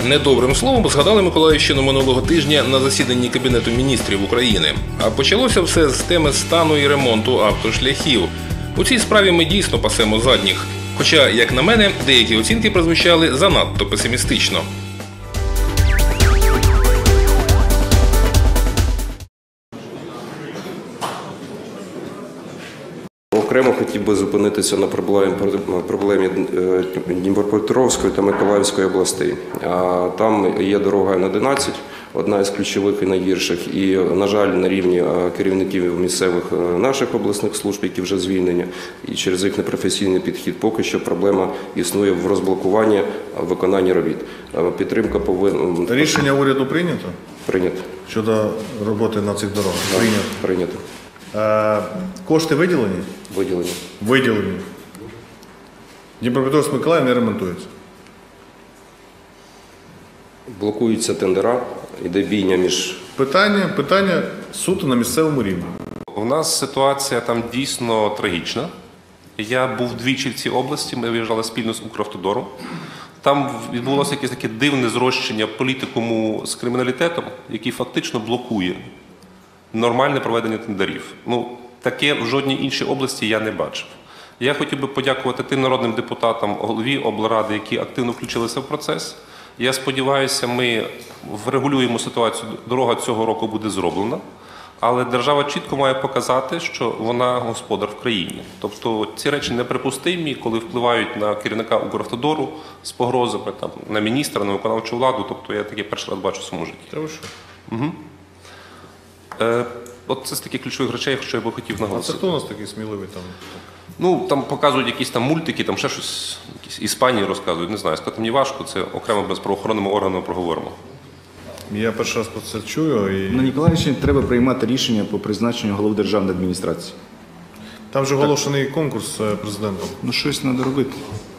Недобрим словом згадали Миколаївщину минулого тижня на засіданні Кабінету міністрів України. А почалося все з теми стану і ремонту автошляхів. У цій справі ми дійсно пасемо задніх. Хоча, як на мене, деякі оцінки прозвучали занадто песимістично. Окремо хотів би зупинитися на проблемі Дніпропетровської та Миколаївської областей. Там є дорога Н-11, одна із ключових і найгірших. І, на жаль, на рівні керівників місцевих наших обласних служб, які вже звільнені, і через їх непрофесійний підхід, поки що проблема існує в розблокуванні виконання робіт. Підтримка повинна... Рішення уряду прийнято? Прийнято. Щодо роботи на цих дорогах? Прийнято. Прийнято. Кошти виділені? Виділені. Виділені. Дніпропетровськ, Миколаїв не ремонтується? Блокуються тендера, йде бійня між... Питання суто на місцевому рівні. У нас ситуація там дійсно трагічна. Я був двічі в цій області, ми виїжджали спільно з Укравтодором. Там відбулося якесь таке дивне зрощення політикуму з криміналітетом, який фактично блокує нормальне проведення тендерів. Таке в жодній іншій області я не бачив. Я хотів би подякувати тим народним депутатам, голові облради, які активно включилися в процес. Я сподіваюся, ми врегулюємо ситуацію, дорога цього року буде зроблена, але держава чітко має показати, що вона господар в країні. Тобто ці речі неприпустимі, коли впливають на керівника Укравтодору з погрозами на міністра, на виконавчу владу. Тобто я таке перший раз бачу в своєму житті. Та ви що? Угу. От це з таких ключових речей, що я би хотів наголосити. А це хто у нас такий сміливий там? Там показують якісь там мультики, там ще щось, якісь Іспанії розказують, не знаю, сказати мені важко, це окремо без правоохоронними органами проговоримо. Я перший раз про це чую. На Ніколаївщині треба приймати рішення по призначенню голови державної адміністрації. Там вже оголошений конкурс президентом. Щось треба робити.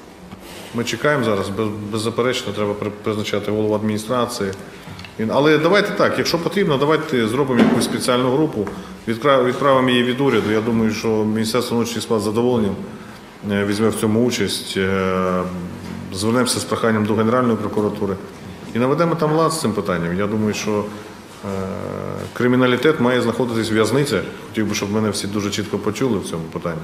Ми чекаємо зараз, беззаперечно треба призначати голову адміністрації. Але давайте так, якщо потрібно, давайте зробимо якусь спеціальну групу, відправимо її від уряду. Я думаю, що Міністерство внутрішніх справ з задоволенням візьме в цьому участь, звернемося з проханням до Генеральної прокуратури і наведемо там лад з цим питанням. Я думаю, що криміналітет має знаходитись в в'язниці. Хотів би, щоб мене всі дуже чітко почули в цьому питанні.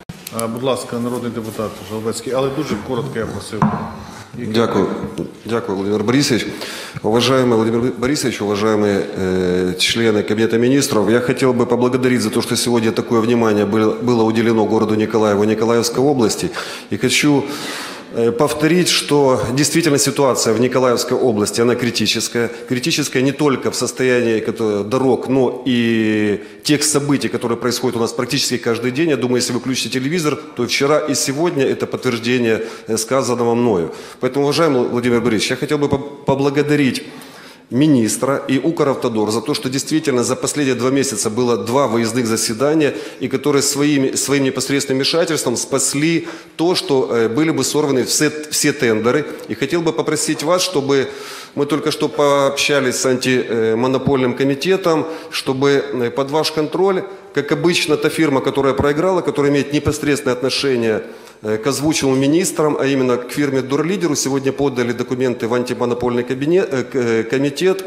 Будь ласка, народний депутат Жалобецький, але дуже коротко я просив. Дякую. Дякую, Владимир Борисович. Уважаемый Владимир Борисович, уважаемые члены Кабинета министров, я хотел бы поблагодарить за то, что сегодня такое внимание было уделено городу Николаеву и Николаевской области. И хочу повторить, что действительно ситуация в Николаевской области, она критическая. Критическая не только в состоянии дорог, но и тех событий, которые происходят у нас практически каждый день. Я думаю, если вы включите телевизор, то вчера и сегодня это подтверждение сказанного мною. Поэтому, уважаемый Владимир Борисович, я хотел бы поблагодарить министра и Укравтодор за то, что действительно за последние 2 месяца было 2 выездных заседания, и которые своим непосредственным вмешательством спасли то, что были бы сорваны все тендеры. И хотел бы попросить вас, чтобы мы только что пообщались с антимонопольным комитетом, чтобы под ваш контроль, как обычно, та фирма, которая проиграла, которая имеет непосредственное отношение к озвученным министрам, а именно к фирме Дурлидеру, сегодня подали документы в антимонопольный комитет.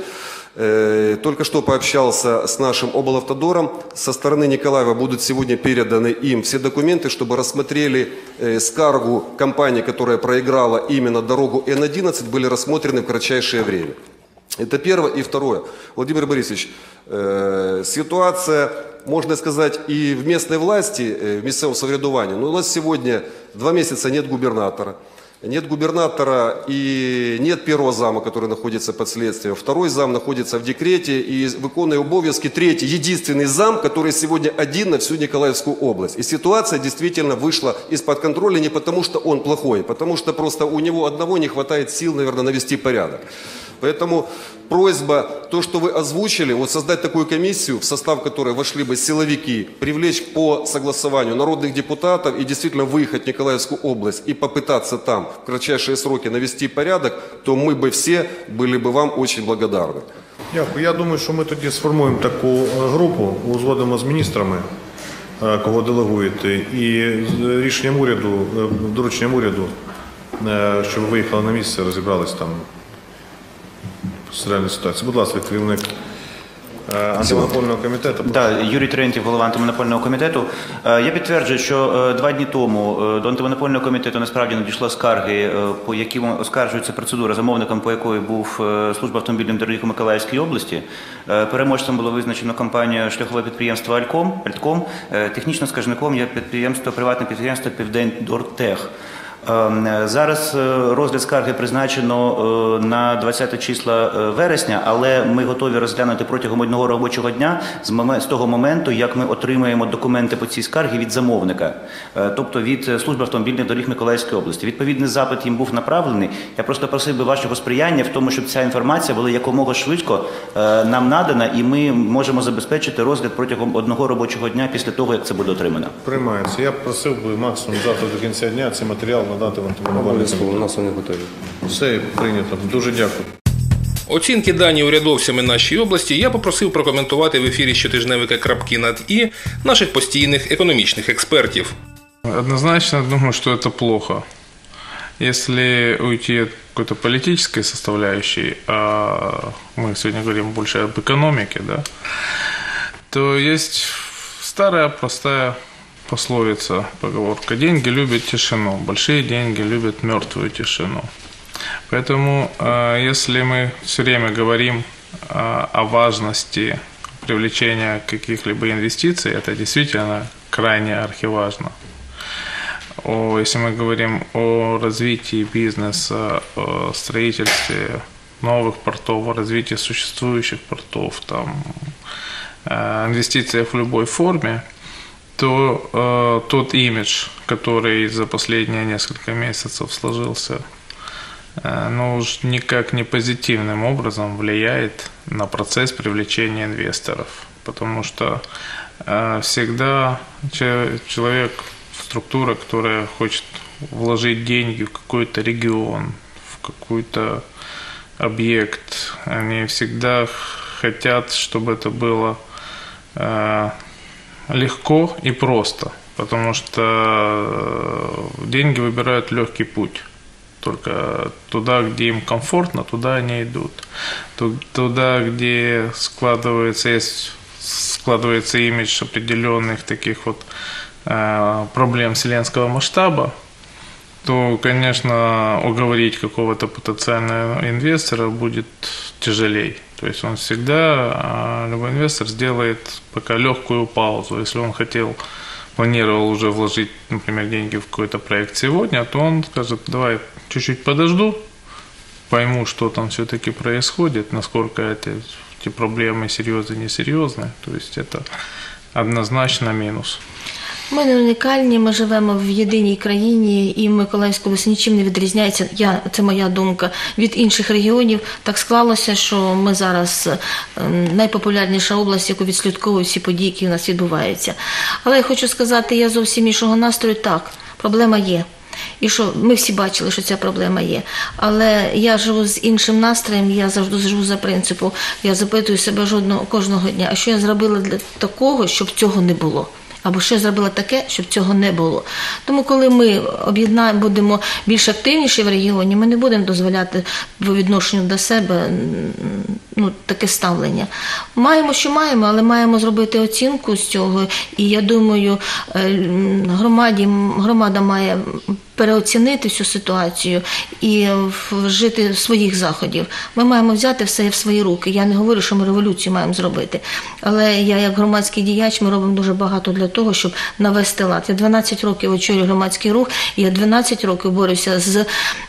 Только что пообщался с нашим облавтодором. Со стороны Николаева будут сегодня переданы им все документы, чтобы рассмотрели скаргу компании, которая проиграла именно дорогу Н-11, были рассмотрены в кратчайшее время. Это первое. И второе. Владимир Борисович, ситуация, можно сказать, и в местной власти, в местном самоврядувании. Но у нас сегодня 2 месяца нет губернатора. Нет губернатора и нет первого зама, который находится под следствием. Второй зам находится в декрете и выполняет обовязки. Третий, единственный зам, который сегодня один на всю Николаевскую область. И ситуация действительно вышла из-под контроля не потому, что он плохой, потому что просто у него одного не хватает сил, наверное, навести порядок. Поэтому просьба, то, что вы озвучили, создать такую комиссию, в состав которой вошли бы силовики, привлечь по согласованию народных депутатов и действительно выехать в Николаевскую область и попытаться там в кратчайшие сроки навести порядок, то мы бы все были бы вам очень благодарны. Дякую. Я думаю, що ми тоді сформуємо таку групу, узгодимо з міністрами, кого делегуєте, і рішенням уряду, дорученням уряду, щоб виїхали на місце, розібрались там. з реальної ситуації. Будь ласка, керівник антимонопольного комітету. Да, Юрій Терентьєв, голова антимонопольного комітету. Я підтверджую, що 2 дні тому до антимонопольного комітету насправді надійшло скарги, по яким оскаржується процедура, замовником по якої був служба автомобільних доріг у Миколаївській області. Переможцем було визначено компанію шляхове підприємство «Альтком». Технічно скаржником є приватне підприємство «Південндортех». Зараз розгляд скарги призначено на 20 числа вересня, але ми готові розглянути протягом 1 робочого дня з того моменту, як ми отримаємо документи по цій скаргі від замовника, тобто від Служби автомобільних доріг Миколаївської області. Відповідний запит їм був направлений. Я просто просив би вашого сприяння в тому, щоб ця інформація була якомога швидко нам надана, і ми можемо забезпечити розгляд протягом 1 робочого дня після того, як це буде отримано. Приймається. Я б просив би максимум завтра до кінця дня цей матеріал надати в антимонопольний Обов'язково, у комітет. нас вони готові. Все прийнято. Дуже дякую. Оцінки дані урядовцями нашій області я попросив прокоментувати в ефірі щотижневика «Крапки над «і» наших постійних економічних експертів. Однозначно думаю, что это плохо. Если уйти от какой-то политической составляющей, а мы сегодня говорим больше об экономике, да, то есть старая простая пословица, поговорка: деньги любят тишину, большие деньги любят мертвую тишину. Поэтому, если мы все время говорим о важности привлечения каких-либо инвестиций, это действительно крайне архиважно. Если мы говорим о развитии бизнеса, о строительстве новых портов, о развитии существующих портов, там, инвестициях в любой форме, то тот имидж, который за последние несколько месяцев сложился, уж никак не позитивным образом влияет на процесс привлечения инвесторов. Потому что всегда человек, структура, которая хочет вложить деньги в какой-то регион, в какой-то объект, они всегда хотят, чтобы это было легко и просто, потому что деньги выбирают легкий путь. Только туда, где им комфортно, туда они идут. Туда, где складывается имидж определенных таких вот проблем вселенского масштаба, то, конечно, уговорить какого-то потенциального инвестора будет тяжелее. То есть он всегда, любой инвестор сделает пока легкую паузу. Если он планировал уже вложить, например, деньги в какой-то проект сегодня, то он скажет: давай чуть-чуть подожду, пойму, что там все-таки происходит, насколько эти проблемы серьезные, несерьезные. То есть это однозначно минус. Ми не унікальні, ми живемо в єдиній країні, і Миколаївська область нічим не відрізняється, це моя думка, від інших регіонів. Так склалося, що ми зараз найпопулярніша область, яку відслідковують всі події, які у нас відбуваються. Але я хочу сказати, я зовсім іншого настрою. Так, проблема є. І що ми всі бачили, що ця проблема є. Але я живу з іншим настроєм, я завжди живу за принципом, я запитую себе кожного дня, а що я зробила для такого, щоб цього не було? Або що я зробила таке, щоб цього не було. Тому коли ми будемо більш активніші в регіоні, ми не будемо дозволяти по відношенню до себе таке ставлення. Маємо, що маємо, але маємо зробити оцінку з цього. І я думаю, громада має переоцінити всю ситуацію і вжити своїх заходів. Ми маємо взяти все в свої руки. Я не говорю, що ми революцію маємо зробити. Але я, як громадський діяч, ми робимо дуже багато для того, щоб навести лад. Я 12 років очолюю громадський рух, і я 12 років борюся з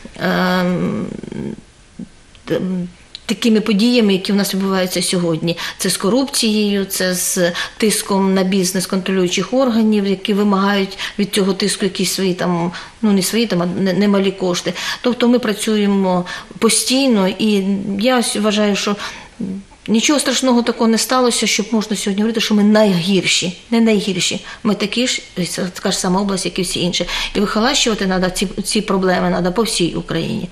такими подіями, які в нас відбуваються сьогодні. Це з корупцією, це з тиском на бізнес контролюючих органів, які вимагають від цього тиску якісь свої там, не свої там, а немалі кошти. Тобто ми працюємо постійно, і я вважаю, що нічого страшного такого не сталося, щоб можна сьогодні говорити, що ми найгірші. Не найгірші. Ми такі ж, така ж сама область, як і всі інші. І вихолащувати треба ці проблеми треба по всій Україні.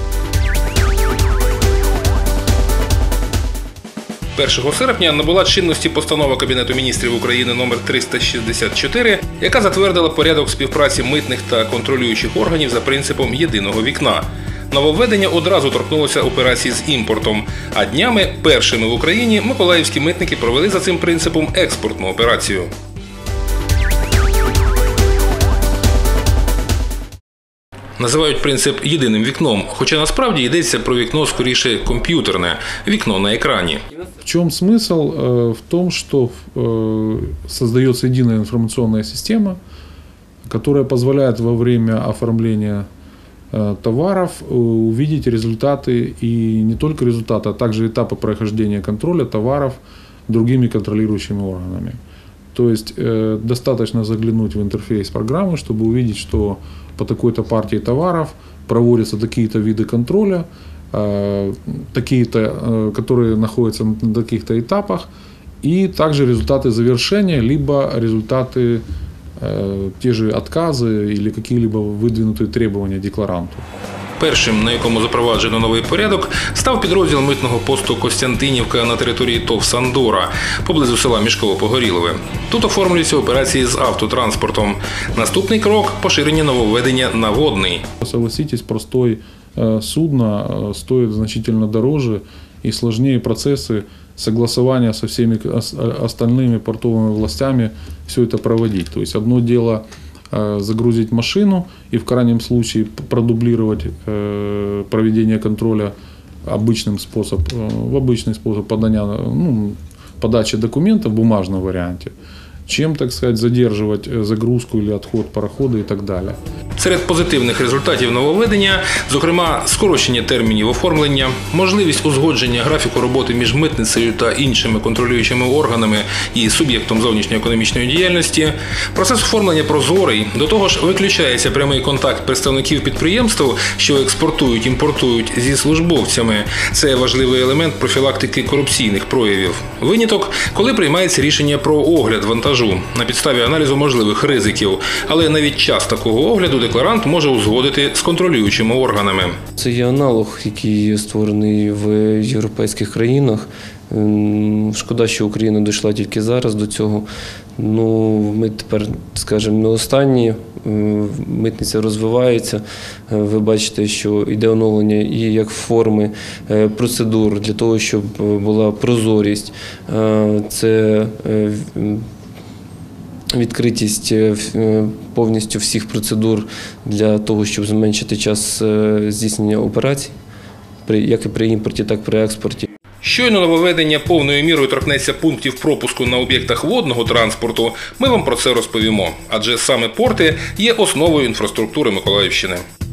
1 серпня набула чинності постанова Кабінету міністрів України номер 364, яка затвердила порядок співпраці митних та контролюючих органів за принципом єдиного вікна. Нововведення одразу торкнулося операції з імпортом, а днями першими в Україні миколаївські митники провели за цим принципом експортну операцію. Називають принцип єдиним вікном, хоча насправді йдеться про вікно скоріше комп'ютерне – вікно на екрані. В чем смысл? В том, что создается единая информационная система, которая позволяет во время оформления товаров увидеть результаты, и не только результаты, а также этапы прохождения контроля товаров другими контролирующими органами. То есть достаточно заглянуть в интерфейс программы, чтобы увидеть, что по такой-то партии товаров проводятся такие-то виды контроля, такие-то, которые находятся на таких-то этапах, и также результаты завершения, либо результаты, те же отказы или какие-либо выдвинутые требования декларанту. Першим, на якому запроваджено новий порядок, став підрозділ митного посту Костянтинівка на території ТОВ «Сандора», поблизу села Мішково-Погорілове. Тут оформлюються операції з автотранспортом. Наступний крок – поширення нововведення на водний. Согласитесь, простой судно стоит значительно дороже и сложнее процессы согласования со всеми остальными портовыми властями все это проводить. То есть одно дело загрузить машину и в крайнем случае продублировать проведение контроля в обычный способ подачи документов в бумажном варианте, чем, так сказать, задерживать загрузку или отход парохода и так далі. Серед позитивних результатів нововведення, зокрема, скорочення термінів оформлення, можливість узгодження графіку роботи між митницею та іншими контролюючими органами і суб'єктом зовнішньоекономічної діяльності, процес оформлення прозорий, до того ж виключається прямий контакт представників підприємств, що експортують, імпортують зі службовцями. Це важливий елемент профілактики корупційних проявів. Виняток, коли приймається рішення про огляд вантажу на підставі аналізу можливих ризиків, але навіть час такого огляду декларант може узгодити з контролюючими органами. Це є аналог, який створений в європейських країнах. Шкода, що Україна дійшла тільки зараз до цього. Ми тепер, скажімо, не останні, митниця розвивається. Ви бачите, що йде оновлення і як форми процедур для того, щоб була прозорість. Це відкритість повністю всіх процедур для того, щоб зменшити час здійснення операцій, як і при імпорті, так і при експорті. Щойно нововведення повною мірою торкнеться пунктів пропуску на об'єктах водного транспорту, ми вам про це розповімо. Адже саме порти є основою інфраструктури Миколаївщини.